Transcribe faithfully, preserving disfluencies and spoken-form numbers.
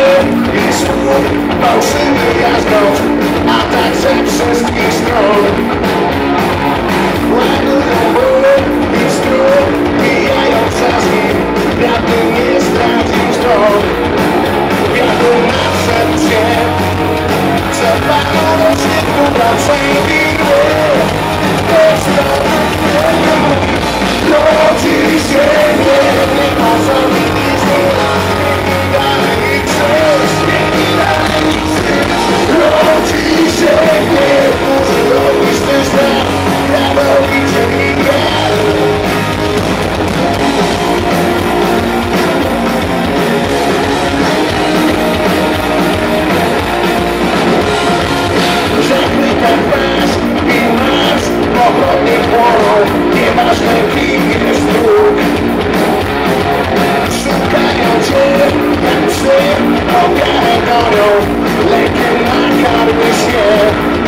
i stół fałszywy jazgot, a także wszystkich stron. Ładują ból i strój, mijają trzaski, wiatr nie stracił stron. Wiatr nadszedł się, zapalą do światła dla wszelkich gry. Rodzi się nie ma zamknięty, dalej krzyż, nie dalej krzyż. Rodzi się nie może robić też tak, mianowicie Miguel. Żadny tak masz i masz, powrotnie płoną, nieważne kim jest dróg. Szukają cię, jak psy, ogarę gonią, lekiem nakarmy się.